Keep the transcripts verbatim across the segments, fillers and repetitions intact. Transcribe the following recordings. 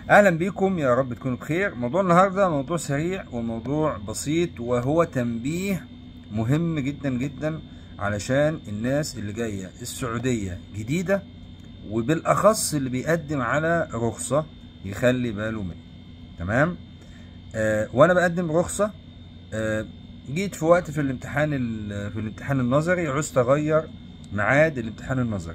اهلا بيكم، يا رب تكونوا بخير. موضوع النهارده موضوع سريع وموضوع بسيط، وهو تنبيه مهم جدا جدا علشان الناس اللي جايه السعوديه جديده، وبالاخص اللي بيقدم على رخصه يخلي باله منه. تمام. آه وانا بقدم رخصه، آه جيت في وقت في الامتحان في الامتحان النظري، عوزت اغير ميعاد الامتحان النظري.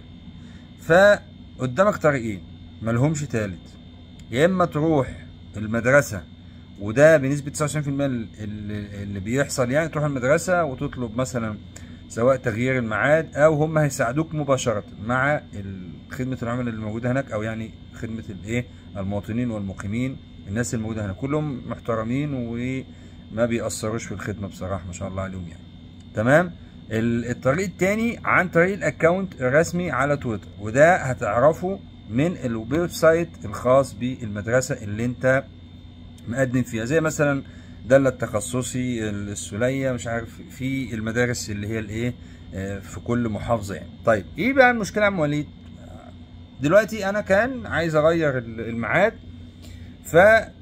فقدامك طريقين ملهمش تالت، يا اما تروح المدرسه، وده بنسبه تسعة وتسعين في المية اللي, اللي بيحصل، يعني تروح المدرسه وتطلب مثلا سواء تغيير الميعاد، او هم هيساعدوك مباشره مع خدمه العملاء اللي موجوده هناك، او يعني خدمه الايه المواطنين والمقيمين. الناس الموجوده هناك كلهم محترمين وما بيأثروش في الخدمه بصراحه، ما شاء الله عليهم يعني. تمام. الطريق التاني عن طريق الاكونت الرسمي على تويتر، وده هتعرفه من الويب سايت الخاص بالمدرسه اللي انت مقدم فيها، زي مثلا دلة التخصصي، السوليه، مش عارف، في المدارس اللي هي الايه في كل محافظه يعني. طيب ايه بقى المشكله يا عم وليد؟ دلوقتي انا كان عايز اغير الميعاد، ف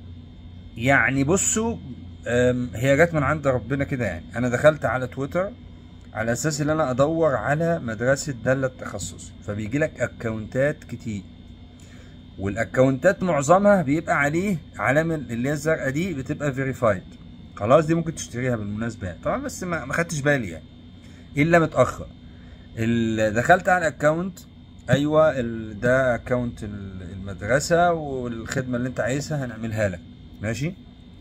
يعني بصوا، هي جت من عند ربنا كده يعني. انا دخلت على تويتر على اساس ان انا ادور على مدرسه دلة التخصصي، فبيجي لك اكونتات كتير، والاكونتات معظمها بيبقى عليه علامه اللي هي الزرقاء دي، بتبقى فيريفايد. خلاص دي ممكن تشتريها بالمناسبه يعني. طبعا بس ما ما خدتش بالي يعني الا متاخر. دخلت على الاكونت، ايوه ده اكونت المدرسه، والخدمه اللي انت عايزها هنعملها لك، ماشي.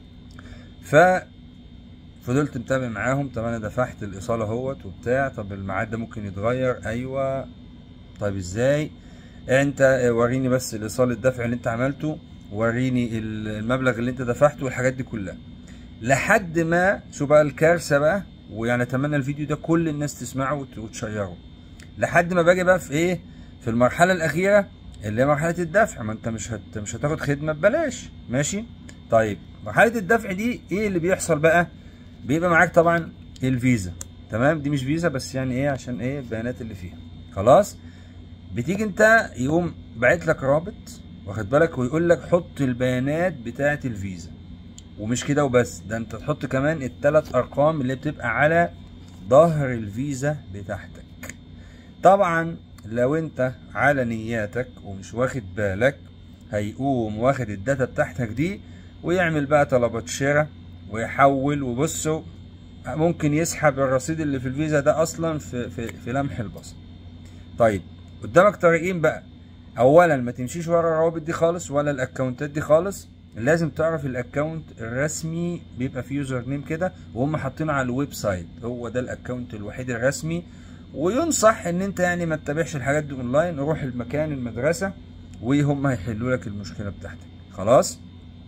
ف فضلت متابع معاهم. طب انا دفعت الايصال اهوت وبتاع، طب الميعاد ده ممكن يتغير، ايوه. طيب ازاي؟ انت وريني بس الايصال الدفع اللي انت عملته، وريني المبلغ اللي انت دفعته والحاجات دي كلها، لحد ما شو بقى الكارثه بقى. ويعني اتمنى الفيديو ده كل الناس تسمعه وتشيره، لحد ما باجي بقى في ايه، في المرحله الاخيره اللي هي مرحله الدفع. ما انت مش هت مش هتاخد خدمه ببلاش، ماشي. طيب مرحله الدفع دي ايه اللي بيحصل بقى؟ بيبقى معاك طبعا الفيزا. تمام. دي مش فيزا بس يعني ايه، عشان ايه البيانات اللي فيها. خلاص. بتيجي انت يقوم باعت لك رابط، واخد بالك، ويقول لك حط البيانات بتاعه الفيزا. ومش كده وبس، ده انت تحط كمان الثلاث ارقام اللي بتبقى على ظهر الفيزا بتاعتك. طبعا لو انت على نياتك ومش واخد بالك، هيقوم واخد الداتا بتاعتك دي ويعمل بقى طلبات شراء ويحول. وبصوا، ممكن يسحب الرصيد اللي في الفيزا ده اصلا في في, في لمح البصر. طيب قدامك طريقين بقى. اولا ما تمشيش ورا الروابط دي خالص ولا الاكونتات دي خالص، لازم تعرف الاكونت الرسمي بيبقى فيه يوزر نيم كده، وهم حاطينه على الويب سايت، هو ده الاكونت الوحيد الرسمي. وينصح ان انت يعني ما تتابعش الحاجات دي اونلاين، روح المكان المدرسه وهم هيحلوا لك المشكله بتاعتك. خلاص.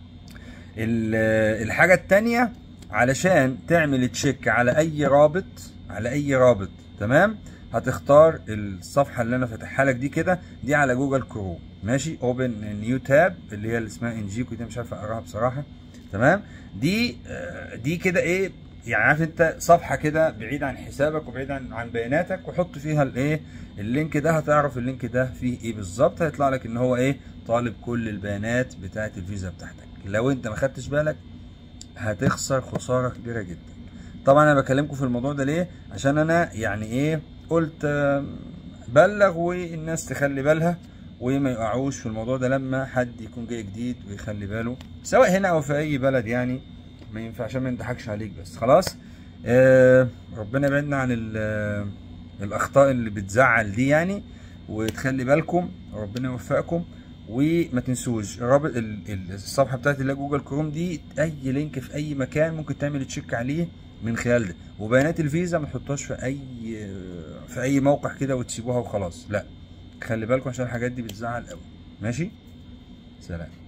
الحاجه التانيه، علشان تعمل تشيك على اي رابط، على اي رابط، تمام، هتختار الصفحه اللي انا فاتحها لك دي كده، دي على جوجل كروم، ماشي. اوبن نيو تاب، اللي هي اللي اسمها انجيكو دي، مش عارف اقراها بصراحه. تمام. دي دي كده ايه يعني، عارف انت، صفحه كده بعيد عن حسابك وبعيد عن عن بياناتك، وحط فيها الايه اللينك ده. هتعرف اللينك ده فيه ايه بالظبط، هيطلع لك ان هو ايه، طالب كل البيانات بتاعه الفيزا بتاعتك. لو انت ما خدتش بالك هتخسر خساره كبيره جدا. طبعا انا بكلمكم في الموضوع ده ليه؟ عشان انا يعني ايه، قلت بلغ والناس تخلي بالها وما يقعوش في الموضوع ده لما حد يكون جاي جديد، ويخلي باله سواء هنا او في اي بلد يعني. ما ينفعش، ما نضحكش عليك بس. خلاص. آه ربنا يبعدنا عن الاخطاء اللي بتزعل دي يعني، وتخلي بالكم، ربنا يوفقكم. وما تنسوش الرابط الصفحه بتاعت اللي جوجل كروم دي، اي لينك في اي مكان ممكن تعمل تشيك عليه من خلال ده. وبيانات الفيزا ما تحطهاش في اي في اي موقع كده وتسيبوها وخلاص، لا، خلي بالكم عشان الحاجات دي بتزعل قوي. ماشي. سلام.